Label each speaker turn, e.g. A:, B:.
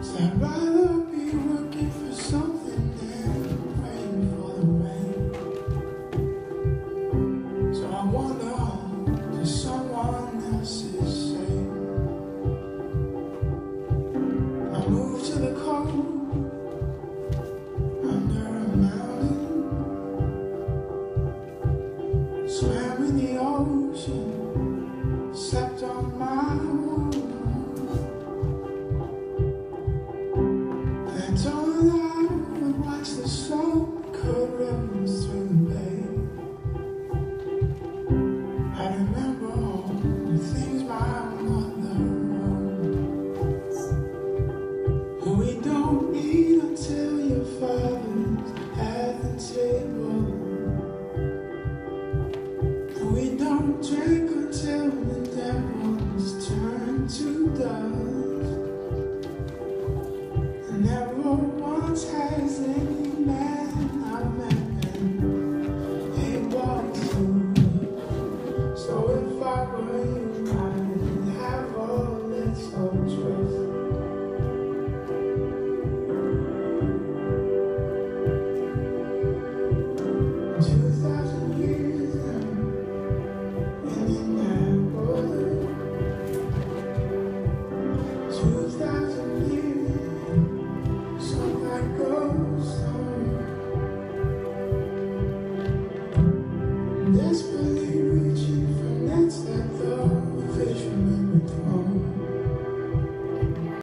A: I'd rather be working for something than waiting for the rain. So I wander to someone else's shame. I move to the cold under a mountain, swam in the ocean, slept on my own. I told her I would watch the slow-cut rivers through the bay. I remember all the things my mother wrote. We don't eat until your father's at the table. We don't drink until the devils turn to dust. And never once has any man I met been able to. So if I were you, I'd have all this old trust. 2,000 years now, and in that border, 2,000 years, so that goes on. Desperate.